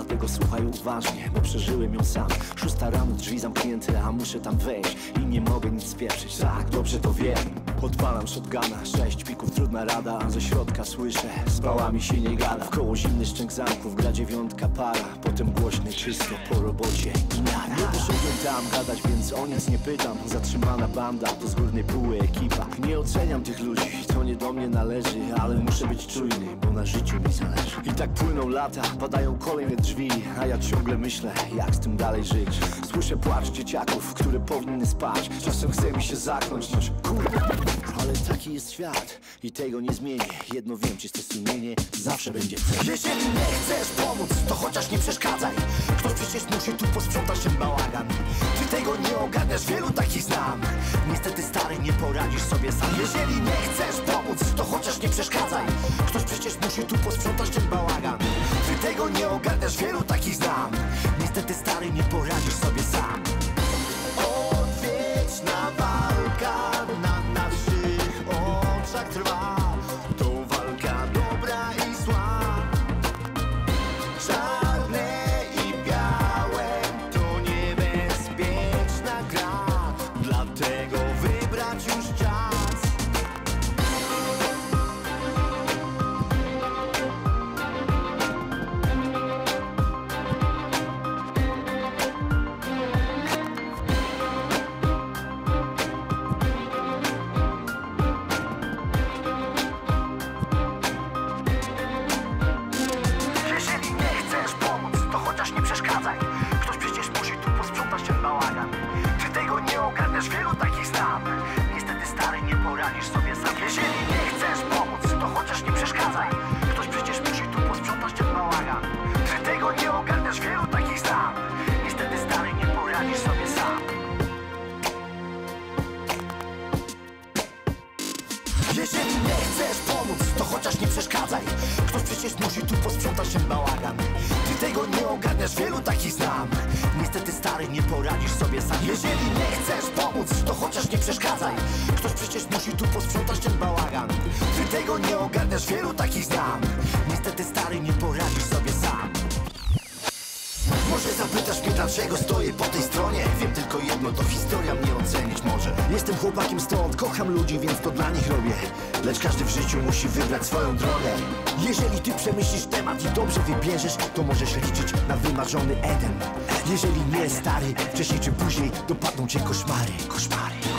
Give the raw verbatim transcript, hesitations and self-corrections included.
dlatego słuchaj uważnie, bo przeżyłem ją sam. Szósta rano, drzwi zamknięte, a muszę tam wejść i nie mogę nic spieprzyć, tak, dobrze to wiem. Odpalam shotguna, sześć pików, trudna rada, a ze środka słyszę, z pałami się nie gada. Wkoło zimny szczęk zamków, gra dziewiątka para, potem głośny czysto po robocie i nara. Nie poszedłem tam gadać, więc o nic nie pytam. Zatrzymana banda, to z górnej póły ekipa. Nie oceniam tych ludzi, to nie do mnie należy, ale muszę być czujny, bo na życiu mi zależy. I tak płyną lata, padają kolejne drzwi, a ja ciągle myślę, jak z tym dalej żyć. Słyszę płacz dzieciaków, które powinny spać. Czasem chce mi się zakląć, noż kurwa, ale taki jest świat i tego nie zmienię. Jedno wiem, czyste sumienie zawsze będzie cenne. Jeżeli nie chcesz pomóc, to chociaż nie przeszkadzaj. Ktoś przecież musi tu posprzątać ten bałagan. Ty tego nie ogarniasz, wielu takich znam. Niestety stary, nie poradzisz sobie sam. Jeżeli nie chcesz pomóc, to chociaż nie przeszkadzaj. Ktoś przecież musi tu posprzątać ten bałagan. Ty tego nie ogarniasz, wielu takich znam. Niestety stary, nie poradzisz sobie sam. Odwieczna walka na naszych oczach trwa. To walka dobra i zła. Czarne i białe to niebezpieczna gra. Dlatego wybrać już czas. Ktoś przecież musi tu posprzątać ten bałagan. Ty tego nie ogarniasz, wielu takich znam. Niestety stary, nie poradzisz sobie sam. Jeżeli nie chcesz pomóc, to chociaż nie przeszkadzaj. Ktoś przecież musi tu posprzątać ten bałagan. Ty tego nie ogarniasz, wielu takich znam. Niestety stary, nie poradzisz sobie sam. Jeżeli nie chcesz pomóc, to chociaż nie przeszkadzaj. Ktoś przecież musi tu posprzątać ten bałagan. Ty tego nie ogarniasz, wielu takich znam. Niestety stary, nie poradzisz sobie sam. Jeżeli nie chcesz pomóc, to chociaż nie przeszkadzaj. Ktoś przecież musi tu posprzątać ten bałagan. Ty tego nie ogarniasz, wielu takich znam. Niestety stary, nie poradzisz sobie sam. Może zapytasz mnie, dlaczego stoję po tej stronie. Wiem tylko jedno, to historia mnie ocenić może. Jestem chłopakiem stąd, kocham ludzi, więc to dla nich robię. Lecz każdy w życiu musi wybrać swoją drogę. Jeżeli ty przemyślisz temat i dobrze wybierzesz, to możesz liczyć na wymarzony Eden. Jeżeli nie, stary, wcześniej czy później dopadną cię koszmary, koszmary.